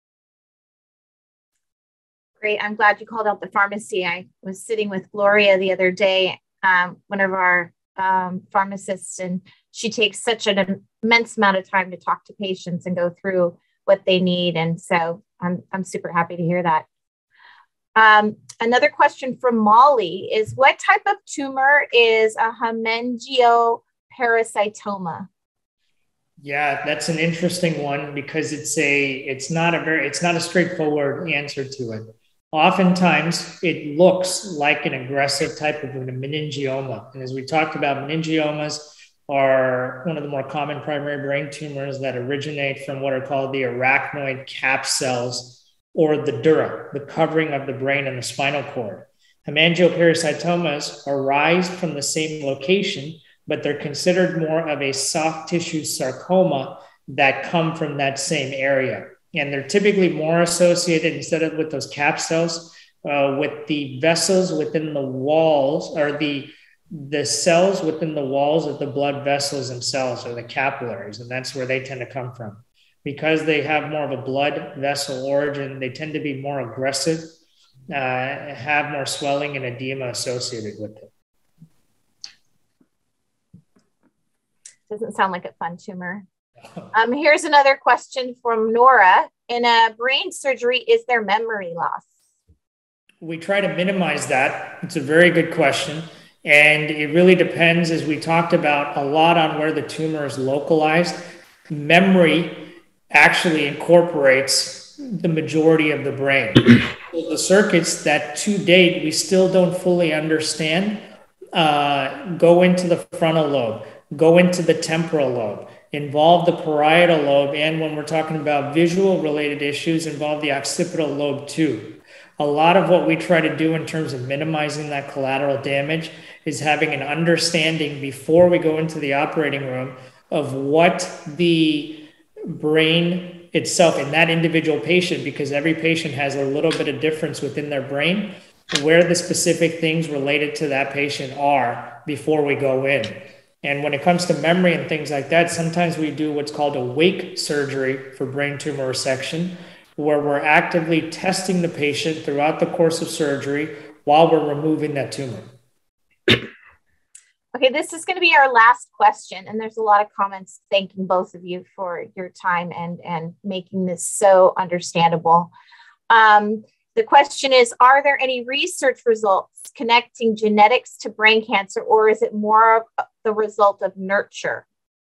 Speaker 1: Great. I'm glad you called out the pharmacy. I was sitting with Gloria the other day, one of our pharmacists, and she takes such an immense amount of time to talk to patients and go through what they need. And so I'm super happy to hear that. Another question from Molly is, what type of tumor is a hemangioparasitoma?
Speaker 2: Yeah, that's an interesting one because it's not a straightforward answer to it. Oftentimes, it looks like an aggressive type of a meningioma. And as we talked about, meningiomas are one of the more common primary brain tumors that originate from what are called the arachnoid cap cells or the dura, the covering of the brain and the spinal cord. Hemangiopericytomas arise from the same location, but they're considered more of a soft tissue sarcoma that come from that same area. And they're typically more associated, instead of with those cap cells, with the vessels within the walls, or the cells within the walls of the blood vessels themselves, or the capillaries. And that's where they tend to come from. Because they have more of a blood vessel origin, they tend to be more aggressive, have more swelling and edema associated with it.
Speaker 1: Doesn't sound like a fun tumor. Here's another question from Nora. In a brain surgery, is there memory loss?
Speaker 2: We try to minimize that. It's a very good question. And it really depends, as we talked about, a lot on where the tumor is localized. Memory actually incorporates the majority of the brain. So the circuits that to date we still don't fully understand go into the frontal lobe, go into the temporal lobe, involve the parietal lobe, and when we're talking about visual related issues, involve the occipital lobe too. A lot of what we try to do in terms of minimizing that collateral damage is having an understanding before we go into the operating room of what the brain itself in that individual patient, because every patient has a little bit of difference within their brain, where the specific things related to that patient are before we go in. And when it comes to memory and things like that, sometimes we do what's called a wake surgery for brain tumor resection, where we're actively testing the patient throughout the course of surgery while we're removing that tumor.
Speaker 1: Okay, this is going to be our last question. And there's a lot of comments thanking both of you for your time and making this so understandable. The question is, are there any research results connecting genetics to brain cancer, or is it more of the result of nurture?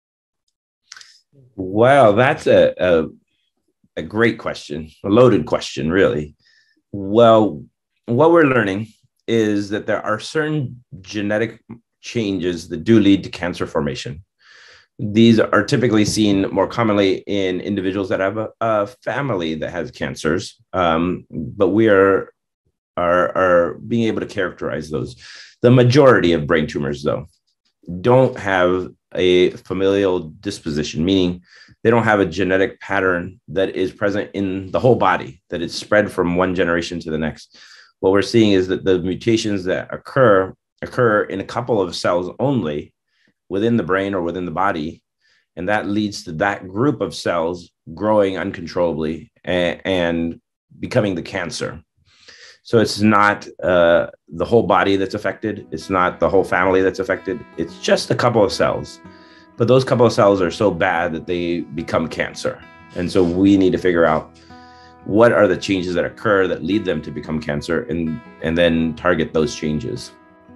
Speaker 3: Well, that's a great question, a loaded question, really. Well, what we're learning is that there are certain genetic changes that do lead to cancer formation. These are typically seen more commonly in individuals that have a family that has cancers, but we are being able to characterize those. The majority of brain tumors, though, don't have a familial disposition, meaning they don't have a genetic pattern that is present in the whole body, that it's spread from one generation to the next. What we're seeing is that the mutations that occur in a couple of cells only within the brain or within the body, and that leads to that group of cells growing uncontrollably and becoming the cancer. So it's not the whole body that's affected. It's not the whole family that's affected. It's just a couple of cells. But those couple of cells are so bad that they become cancer. And so we need to figure out what are the changes that occur that lead them to become cancer, and then target those changes.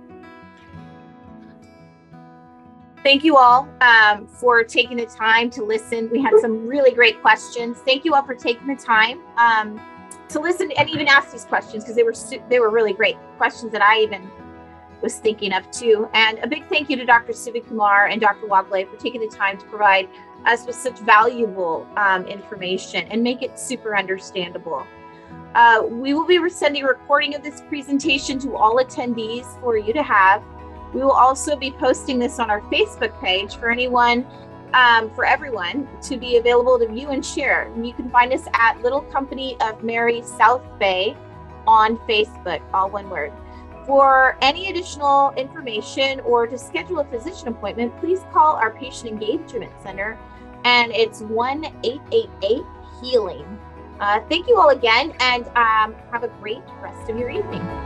Speaker 1: Thank you all for taking the time to listen. We had some really great questions. Thank you all for taking the time to listen and even ask these questions, because they were really great questions that I even was thinking of too. And a big thank you to Dr. Sivakumar and Dr. Wagle for taking the time to provide us with such valuable information and make it super understandable. We will be sending a recording of this presentation to all attendees for you to have. We will also be posting this on our Facebook page for anyone, for everyone to be available to view and share. And you can find us at Little Company of Mary South Bay on Facebook, all one word. For any additional information or to schedule a physician appointment, please call our Patient Engagement Center, and it's 1-888-HEALING. Thank you all again, and have a great rest of your evening.